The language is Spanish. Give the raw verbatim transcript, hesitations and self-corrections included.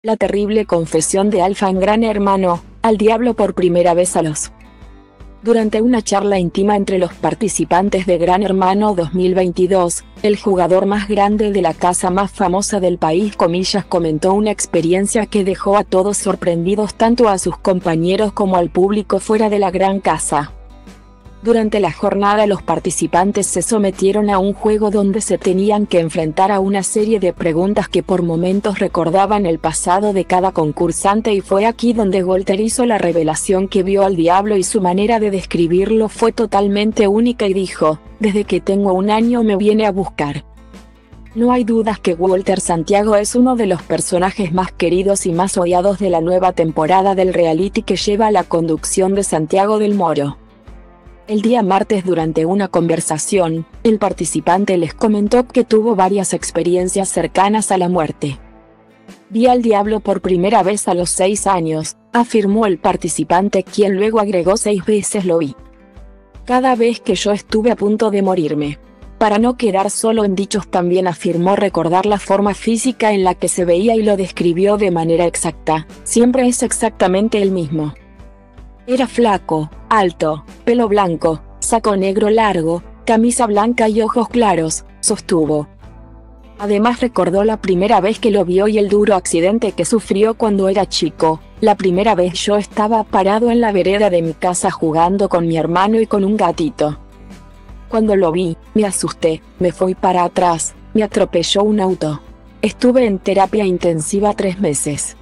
La terrible confesión de Alfa en Gran Hermano, al diablo por primera vez a los. Durante una charla íntima entre los participantes de Gran Hermano dos mil veintidós, el jugador más grande de la casa más famosa del país comillas comentó una experiencia que dejó a todos sorprendidos, tanto a sus compañeros como al público fuera de la gran casa. Durante la jornada los participantes se sometieron a un juego donde se tenían que enfrentar a una serie de preguntas que por momentos recordaban el pasado de cada concursante, y fue aquí donde Walter hizo la revelación que vio al diablo, y su manera de describirlo fue totalmente única y dijo: "Desde que tengo un año me viene a buscar". No hay dudas que Walter Santiago es uno de los personajes más queridos y más odiados de la nueva temporada del reality que lleva la conducción de Santiago del Moro. El día martes, durante una conversación, el participante les comentó que tuvo varias experiencias cercanas a la muerte. "Vi al diablo por primera vez a los seis años", afirmó el participante, quien luego agregó: "Seis veces lo vi. Cada vez que yo estuve a punto de morirme". Para no quedar solo en dichos, también afirmó recordar la forma física en la que se veía y lo describió de manera exacta: "Siempre es exactamente el mismo. Era flaco, alto, pelo blanco, saco negro largo, camisa blanca y ojos claros", sostuvo. Además recordó la primera vez que lo vio y el duro accidente que sufrió cuando era chico. "La primera vez yo estaba parado en la vereda de mi casa jugando con mi hermano y con un gatito. Cuando lo vi, me asusté, me fui para atrás, me atropelló un auto. Estuve en terapia intensiva tres meses.